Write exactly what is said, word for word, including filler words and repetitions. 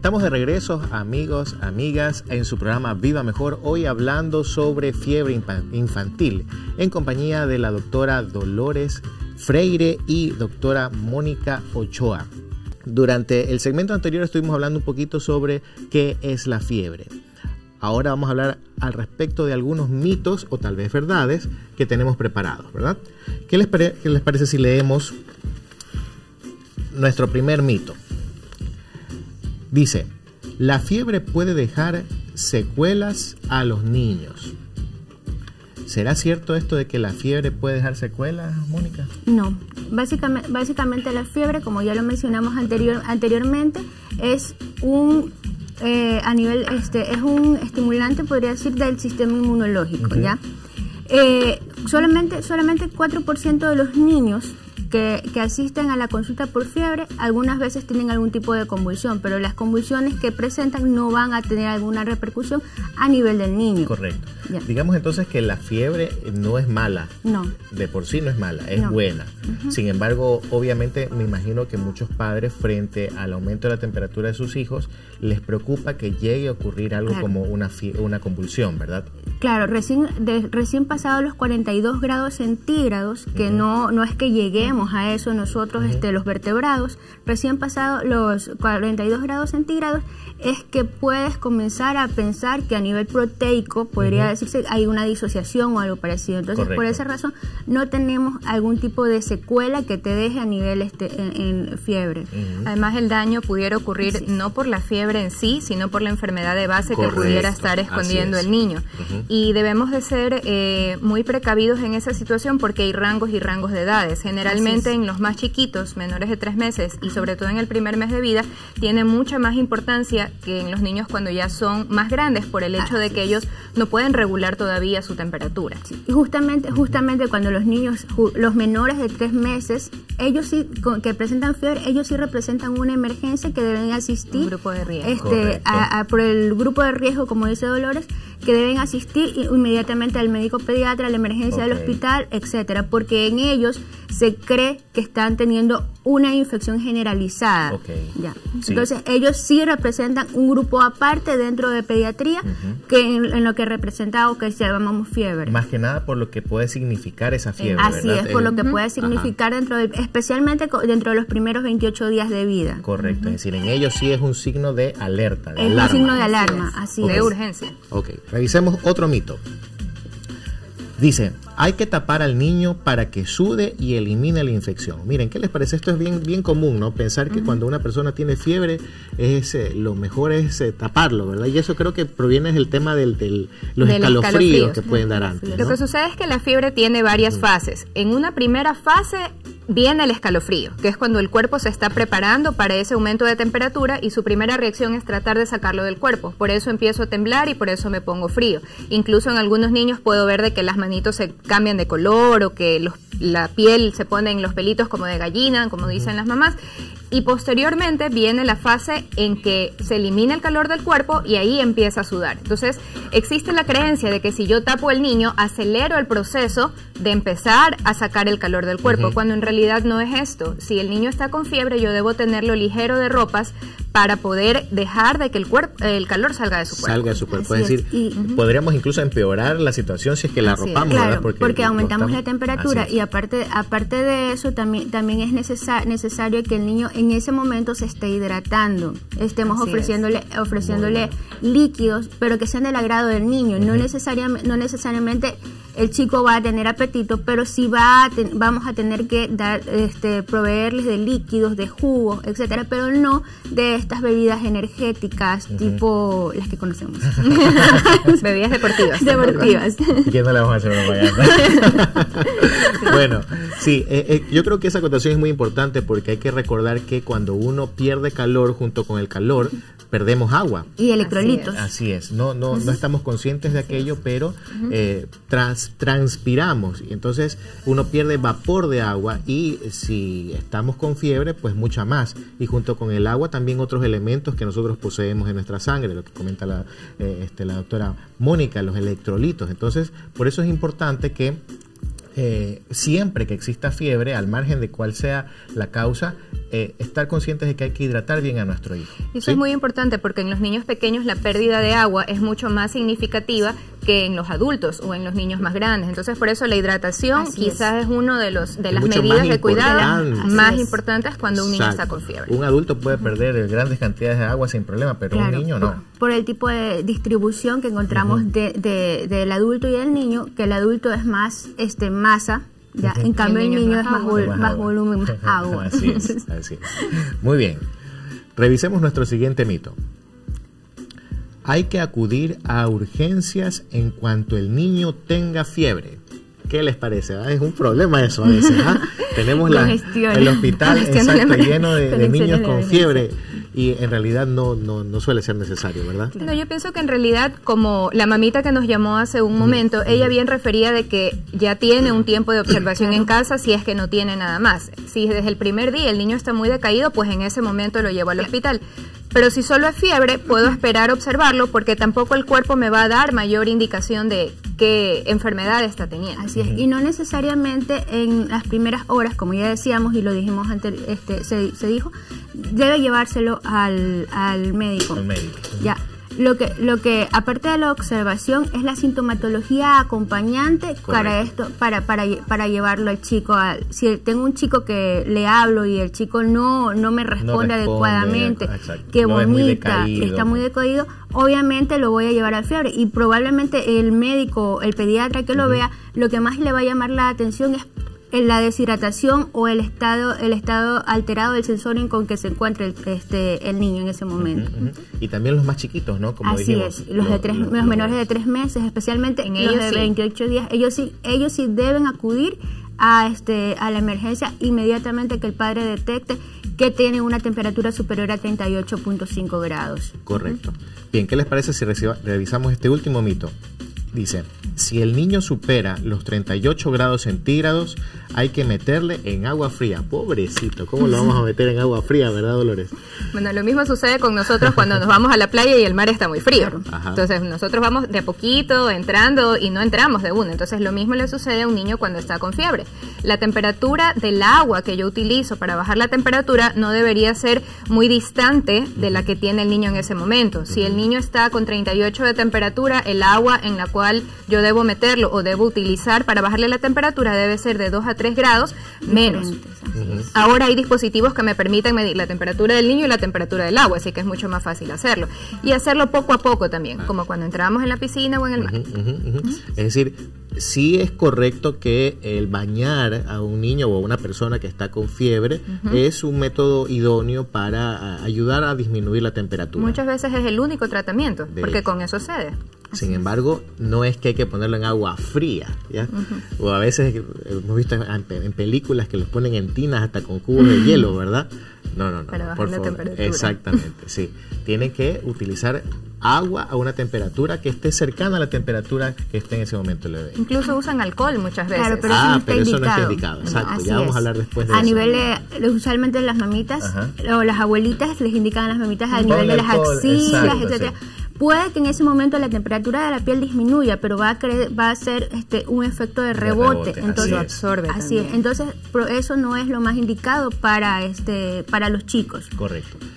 Estamos de regreso, amigos, amigas, en su programa Viva Mejor, hoy hablando sobre fiebre infantil, en compañía de la doctora Dolores Freire y doctora Mónica Ochoa. Durante el segmento anterior estuvimos hablando un poquito sobre qué es la fiebre. Ahora vamos a hablar al respecto de algunos mitos o tal vez verdades que tenemos preparados, ¿verdad? ¿Qué les, pare- qué les parece si leemos nuestro primer mito? Dice, la fiebre puede dejar secuelas a los niños. ¿Será cierto esto de que la fiebre puede dejar secuelas, Mónica? No, básicamente, básicamente la fiebre, como ya lo mencionamos anterior, anteriormente, es un eh, a nivel este es un estimulante, podría decir, del sistema inmunológico, uh-huh. ¿ya? Eh, solamente solamente cuatro por ciento de los niños Que, que asisten a la consulta por fiebre algunas veces tienen algún tipo de convulsión, pero las convulsiones que presentan no van a tener alguna repercusión a nivel del niño. Correcto. Ya. Digamos entonces que la fiebre no es mala. No. De por sí no es mala, es no. buena. Uh-huh. Sin embargo, obviamente me imagino que muchos padres, frente al aumento de la temperatura de sus hijos, les preocupa que llegue a ocurrir algo, claro, como una, fie- una convulsión, ¿verdad? Claro, recién, de, recién pasados los cuarenta y dos grados centígrados, que uh-huh. no, no es que lleguemos a eso nosotros, uh-huh. este, los vertebrados, recién pasados los cuarenta y dos grados centígrados, es que puedes comenzar a pensar que a nivel proteico podría uh-huh. decirse hay una disociación o algo parecido. Entonces, correcto, por esa razón no tenemos algún tipo de secuela que te deje a nivel este en, en fiebre. Uh-huh. Además, el daño pudiera ocurrir sí. no por la fiebre en sí, sino por la enfermedad de base, correcto, que pudiera estar escondiendo el niño. Uh-huh. Y debemos de ser eh, muy precavidos en esa situación porque hay rangos y rangos de edades. Generalmente en los más chiquitos, menores de tres meses y sobre todo en el primer mes de vida, tiene mucha más importancia que en los niños cuando ya son más grandes, por el hecho de que ellos no pueden regular todavía su temperatura. Sí. Y justamente, justamente cuando los niños, los menores de tres meses, ellos sí, que presentan fiebre, ellos sí representan una emergencia que deben asistir. Un grupo de riesgo. Este, a, a, por el grupo de riesgo, como dice Dolores, que deben asistir inmediatamente al médico pediatra, a la emergencia okay. del hospital, etcétera, porque en ellos se cree que están teniendo una infección generalizada. Okay. Ya. Sí. Entonces, ellos sí representan un grupo aparte dentro de pediatría uh-huh. que en, en lo que representa o que llamamos fiebre. Más que nada por lo que puede significar esa fiebre, Así ¿verdad? es, por El, lo que uh-huh. puede significar, dentro de, especialmente dentro de los primeros veintiocho días de vida. Correcto, uh-huh. es decir, en ellos sí es un signo de alerta, de es alarma. un signo de alarma, así okay. es. De urgencia. Ok, revisemos otro mito. Dice, hay que tapar al niño para que sude y elimine la infección. Miren, ¿qué les parece? Esto es bien, bien común, ¿no? Pensar que uh-huh. cuando una persona tiene fiebre, es eh, lo mejor es eh, taparlo, ¿verdad? Y eso creo que proviene del tema de del, los del escalofríos, escalofríos que pueden dar antes, ¿no? Lo que sucede es que la fiebre tiene varias uh-huh. fases. En una primera fase viene el escalofrío, que es cuando el cuerpo se está preparando para ese aumento de temperatura y su primera reacción es tratar de sacarlo del cuerpo. Por eso empiezo a temblar y por eso me pongo frío. Incluso en algunos niños puedo ver de que las manitos se cambian de color o que los, la piel se pone en los pelitos como de gallina, como dicen las mamás. Y posteriormente viene la fase en que se elimina el calor del cuerpo y ahí empieza a sudar. Entonces, existe la creencia de que si yo tapo al niño, acelero el proceso de empezar a sacar el calor del cuerpo, uh-huh. cuando en realidad no es esto. Si el niño está con fiebre, yo debo tenerlo ligero de ropas para poder dejar de que el cuerpo, el calor salga de su cuerpo. Salga de su cuerpo. Así es decir, es. Y, uh-huh. podríamos incluso empeorar la situación si es que la Así arropamos, claro, ¿verdad? Porque, porque aumentamos la temperatura y es. aparte aparte de eso también también es necesar, necesario que el niño en ese momento se esté hidratando. Estemos Así ofreciéndole es. ofreciéndole líquidos, pero que sean del agrado del niño. Uh-huh. No necesariamente no necesariamente el chico va a tener apetito, pero sí va a ten, vamos a tener que dar este proveerles de líquidos, de jugos, etcétera, pero no de estas bebidas energéticas uh-huh. tipo las que conocemos. Bebidas deportivas. Deportivas. ¿Qué no le vamos a hacer propaganda? Bueno, sí, eh, eh, yo creo que esa acotación es muy importante porque hay que recordar que cuando uno pierde calor junto con el calor, perdemos agua. Y electrolitos. Así es, no, no, no estamos conscientes de aquello, pero eh, trans, transpiramos y entonces uno pierde vapor de agua y si estamos con fiebre, pues mucha más. Y junto con el agua también otros elementos que nosotros poseemos en nuestra sangre, lo que comenta la, eh, este, la doctora Mónica, los electrolitos. Entonces, por eso es importante que Eh, siempre que exista fiebre, al margen de cuál sea la causa, eh, estar conscientes de que hay que hidratar bien a nuestro hijo. Eso ¿sí? es muy importante porque en los niños pequeños la pérdida de agua es mucho más significativa que en los adultos o en los niños más grandes. Entonces, por eso la hidratación Así quizás es, es uno de los de Es las mucho medidas más de cuidado importante. más Así es. importantes cuando un niño Exacto. está con fiebre. Un adulto puede perder grandes cantidades de agua sin problema, pero Claro, un niño por, no. por el tipo de distribución que encontramos uh-huh. de, de, del adulto y del niño, que el adulto es más este masa, ya, uh-huh. en cambio el niño, el niño es más, vol más, más volumen, más agua. Así es, así es. Muy bien. Revisemos nuestro siguiente mito. Hay que acudir a urgencias en cuanto el niño tenga fiebre. ¿Qué les parece? ¿Ah? Es un problema eso a veces. ¿Ah? Tenemos la, el hospital exacto, lleno de, de niños con fiebre y en realidad no, no, no suele ser necesario, ¿verdad? No, yo pienso que en realidad, como la mamita que nos llamó hace un momento, mm. ella bien refería de que ya tiene un tiempo de observación en casa si es que no tiene nada más. Si desde el primer día el niño está muy decaído, pues en ese momento lo llevo al hospital. Pero si solo es fiebre, puedo esperar observarlo porque tampoco el cuerpo me va a dar mayor indicación de qué enfermedad está teniendo. Así es, y no necesariamente en las primeras horas, como ya decíamos y lo dijimos antes, este, se, se dijo, debe llevárselo al, al médico. Al médico. Ya. Lo que, lo que, aparte de la observación, es la sintomatología acompañante. Correcto. para esto, para, para, para llevarlo al chico. A, si tengo un chico que le hablo y el chico no, no me responde, no responde adecuadamente, exacto. que no vomita, muy que está muy decaído, obviamente lo voy a llevar a fiebre. Y probablemente el médico, el pediatra que uh-huh. lo vea, lo que más le va a llamar la atención es en la deshidratación o el estado el estado alterado del sensorio con que se encuentra el, este, el niño en ese momento. Uh-huh, uh-huh. Y también los más chiquitos, ¿no? Como Así dijimos, es, los, lo, de tres, lo, los menores de tres meses, especialmente en ellos de sí. veintiocho días, ellos sí, ellos sí deben acudir a, este, a la emergencia inmediatamente que el padre detecte que tiene una temperatura superior a treinta y ocho punto cinco grados. Correcto. Uh-huh. Bien, ¿qué les parece si reciba, revisamos este último mito? Dice, si el niño supera los treinta y ocho grados centígrados, hay que meterle en agua fría. Pobrecito, ¿cómo lo vamos a meter en agua fría, verdad, Dolores? Bueno, lo mismo sucede con nosotros cuando nos vamos a la playa y el mar está muy frío. Ajá. Entonces, nosotros vamos de a poquito entrando y no entramos de una. Entonces, lo mismo le sucede a un niño cuando está con fiebre. La temperatura del agua que yo utilizo para bajar la temperatura no debería ser muy distante de la que tiene el niño en ese momento. Si el niño está con treinta y ocho de temperatura, el agua en la cual yo debo meterlo o debo utilizar para bajarle la temperatura debe ser de dos a tres grados menos. Uh-huh. Ahora hay dispositivos que me permiten medir la temperatura del niño y la temperatura del agua, así que es mucho más fácil hacerlo. Y hacerlo poco a poco también, uh-huh. como cuando entramos en la piscina o en el mar. Uh-huh, uh-huh, uh-huh. Es decir, sí es correcto que el bañar a un niño o a una persona que está con fiebre uh-huh. es un método idóneo para ayudar a disminuir la temperatura. Muchas veces es el único tratamiento, de porque hecho. con eso cede. Sin embargo, no es que hay que ponerlo en agua fría, ¿ya? Uh-huh. O a veces hemos visto en, en películas que los ponen en tinas hasta con cubos de hielo, ¿verdad? No, no, no. Para bajar por la favor. temperatura. Exactamente, sí. Tienen que utilizar agua a una temperatura que esté cercana a la temperatura que esté en ese momento el bebé. Incluso usan alcohol muchas veces. Claro, pero ah, eso no está pero indicado. eso no está indicado. Exacto, Así ya vamos es. a hablar después de a eso. nivel de, usualmente las mamitas Ajá. o las abuelitas les indican a las mamitas a Con nivel de las alcohol, axilas, exacto, etcétera. Sí. Puede que en ese momento la temperatura de la piel disminuya, pero va a creer, va a ser este un efecto de rebote, de rebote entonces lo absorbe. Así también. es. Entonces, eso no es lo más indicado para este para los chicos. Correcto.